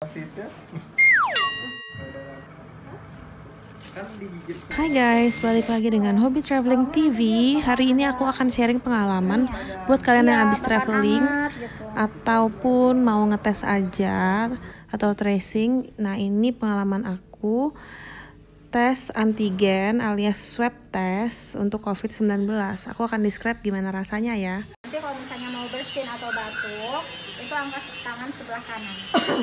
Hai guys, balik lagi dengan Hobi Traveling TV. Hari ini aku akan sharing pengalaman buat kalian yang habis traveling ataupun mau ngetes aja atau tracing. Nah, ini pengalaman aku tes antigen alias swab test untuk COVID-19. Aku akan describe gimana rasanya ya. Nanti kalau misalnya mau bersin atau batuk, itu angkat tangan sebelah kanan.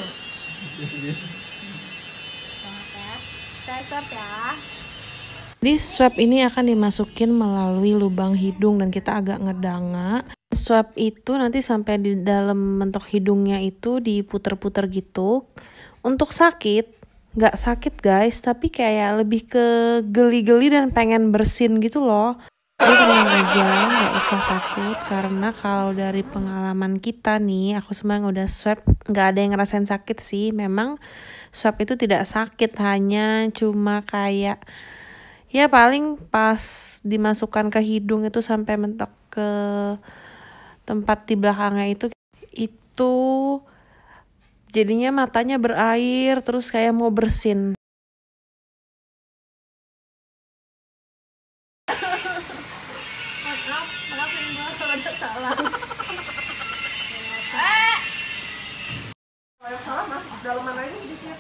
Saya swab ya. Di swab ini akan dimasukin melalui lubang hidung dan kita agak ngedanga. Swab itu nanti sampai di dalam mentok hidungnya itu diputer-puter gitu. Untuk sakit, nggak sakit guys, tapi kayak lebih ke geli-geli dan pengen bersin gitu loh. Jadi tenang aja, nggak usah takut karena kalau dari pengalaman kita nih, aku semua yang udah swab nggak ada yang ngerasain sakit sih. Memang swab itu tidak sakit, hanya cuma kayak ya paling pas dimasukkan ke hidung itu sampai mentok ke tempat di belakangnya itu jadinya matanya berair terus kayak mau bersin. Maafin gue kalau ada salah. Kalau yang salah mas, dalam mana ini dikit.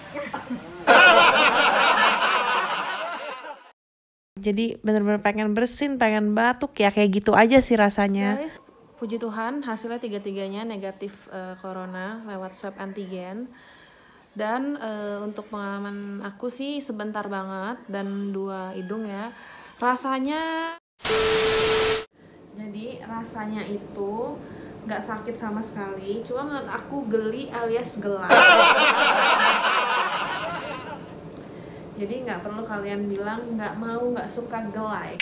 Jadi bener-bener pengen bersin, pengen batuk ya kayak gitu aja sih rasanya. Guys, puji Tuhan hasilnya tiga-tiganya negatif corona lewat swab antigen. Dan untuk pengalaman aku sih sebentar banget dan 2 hidung ya. Jadi rasanya itu nggak sakit sama sekali. Cuma menurut aku geli alias gelap. Jadi nggak perlu kalian bilang nggak mau, nggak suka gelai.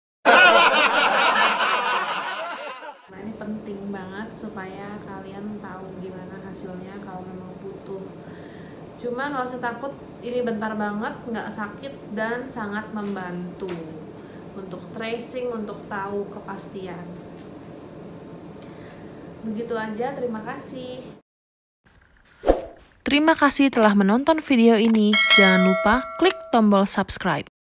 Nah ini penting banget supaya kalian tahu gimana hasilnya kalau memang butuh. Cuma nggak usah takut, ini bentar banget, nggak sakit dan sangat membantu untuk tracing, untuk tahu kepastian. Begitu aja, terima kasih. Terima kasih telah menonton video ini. Jangan lupa klik tombol subscribe.